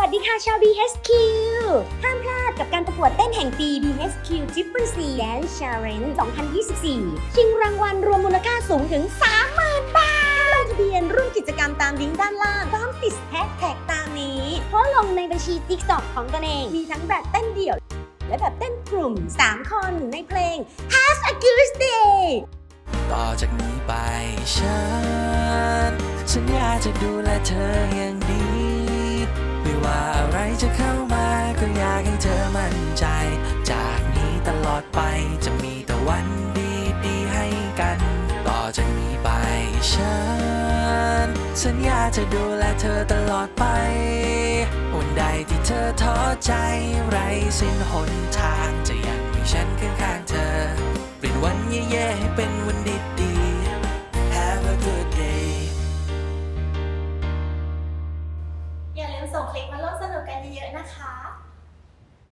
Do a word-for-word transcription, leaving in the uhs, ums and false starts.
วัสดีค่ะชาว บี เอช คิว ห้ามพลาดกับการประกวดเต้นแห่งปี บี เอช คิว Triple C Dance Challenge สองพันยี่สิบสี่ ชิงรางวัลรวมมูลค่าสูงถึง สามหมื่น บาทลงทะเบียนร่วมกิจกรรมตามลิงก์ด้านล่างพร้อมติดแฮชแท็กตามนี้โพสต์ลงในบัญชี TikTok ของตนเองมีทั้งแบบเต้นเดี่ยวและแบบเต้นกลุ่ม สาม คนในเพลง Have a Good Day ต่อจากนี้ไปฉันสัญญาจะดูแลเธออย่างดีไม่ว่าอะไรจะเข้ามาก็อยากให้เธอมั่นใจจากนี้ตลอดไปจะมีแต่วันดีๆให้กันต่อจากนี้ไปฉันสัญญาจะดูแลเธอตลอดไปวันใดที่เธอท้อใจไร้สิ้นหนทางจะยังมีฉันข้างๆเธอเปลี่ยนวันแย่ๆให้เป็นวันดีๆ Have a good day อย่าลืมส่งคลิปมาร่วมสนุกกันเย